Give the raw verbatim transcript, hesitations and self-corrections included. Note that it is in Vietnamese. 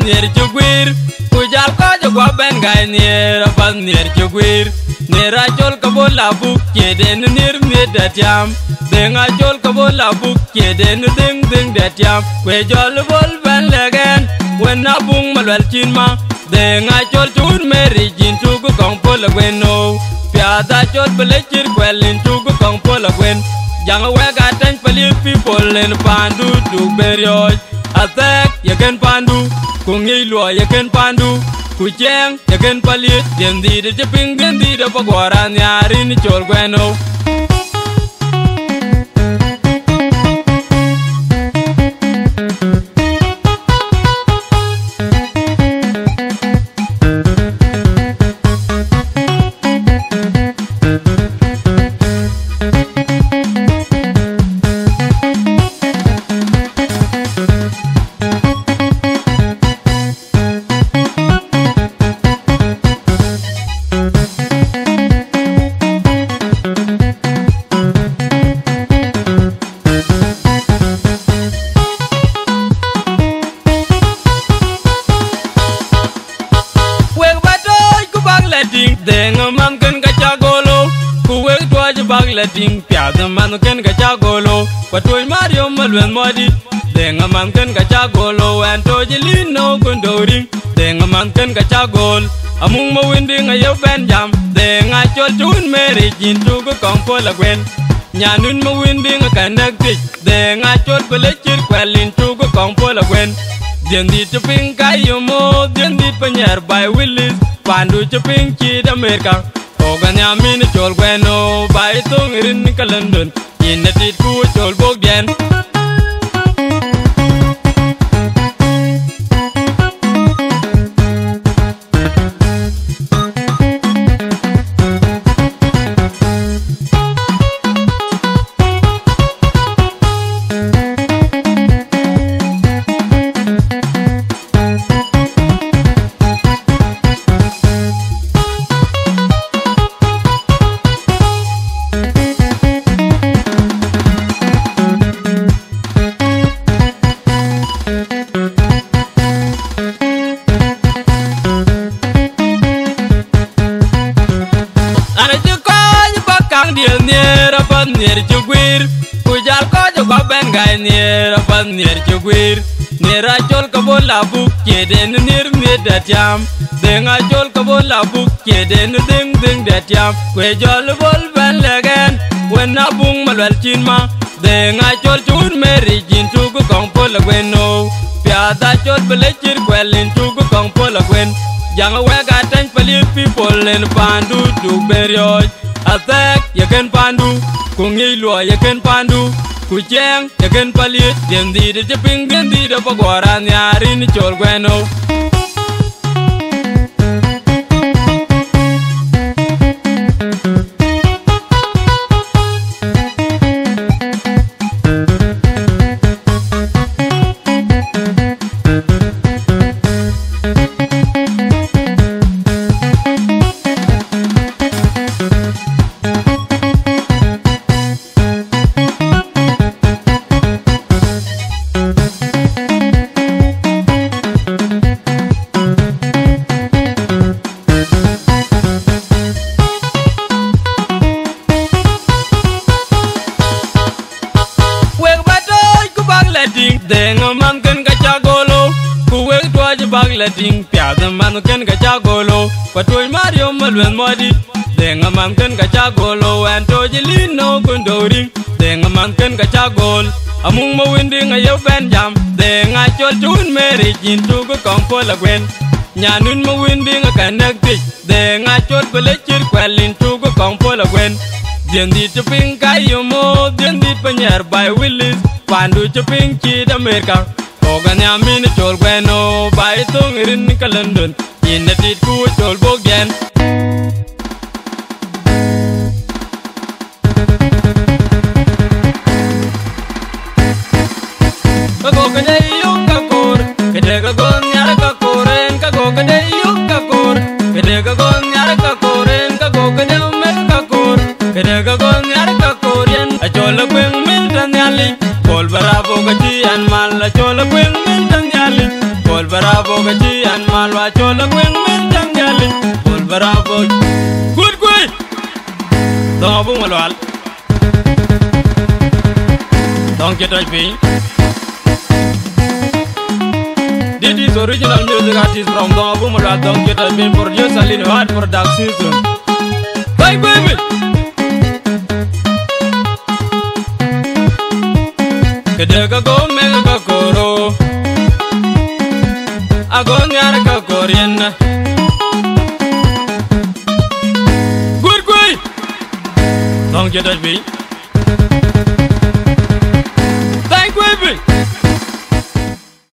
nier chugwir kujal ko jogwa ben gai nier apan nier chugwir nera chol kabola buk keden nir nir datyam denga chol kabola buk keden ding ding datyam kwe jol bol ben legen when abung malwal chinma denga chol chun meri jin tugu kong pola gweno piada chol belechir kwelin tugu kong pola gwen janga wega tan pali people in pandu du beryo attack yaken pandu kungi lo yaken pandu kujeng yaken pali dendi de ping dendi de pagwara nyari ni chol gweno denga man ken ka chagolo kuwe twaje bagle ting piada man ken ka chagolo patoi mario malwen modi denga man ken ka chagolo en toje lino kondori denga man ken ka chagol amung mo winding ayo ben jam denga chol chun meri jin tu ko kompo la gwen nyanun mo winding ka nakti denga chol belechir kwelin tu ko kompo la gwen dendi chuping kayo mo dendi panyer by willis pandu chuping chi d'Amerika oganya min chol gweno bai tong rin ka London inati ku chol bogden Diel nier apan nier chugwir kujal ko jogwa ben gai nier apan nier chugwir nera chol kabola buk keden nir nir datyam denga chol kabola buk keden ding ding datyam kwe jol bol ben legen when abung malwal chinma denga chol chun meri jin tugu kong pola gweno piada chol belechir kwelin tugu kong pola gwen janga wega tan pali people in pandu du beryo attack yaken pandu kungi lo yaken pandu kujeng yaken pali dendi de ping dendi de pagwara nyari ni chol gweno denga man ken ka chagolo kuwe twaje bagle ting piada man ken ka chagolo patoi mario malwen modi denga man ken ka chagolo en toje lino kondori denga man ken ka chagol amung mo winding ayo ben jam denga chol chun meri jin tu ko kompo la gwen nyanun mo winding ka nakti denga chol belechir kwelin tu ko kompo la gwen dendi chuping kayo mo dendi panyer by willis pandu chuping chi d'Amerika oganya min chol gweno bai tong rin ka London inati ku chol bogden kago kade yung kakor kade kagon nyara kakoren kago kade yung kakor kade kagon nyara kakoren kago kade mer kakor kade kagon nyara kakoren achol gweng min tan yali kol barabo gaji an mal achol gweng min tan yali kol barabo chi an malwa chola gwen men jangali bol bravo good good do bu malwal don't get touch me. This is original music artist from the Abumula Don't Get Touch Me, produced in hard production. Bye baby. Kedega go mega koro Agon yara ka koriena Good good Don't get touch me.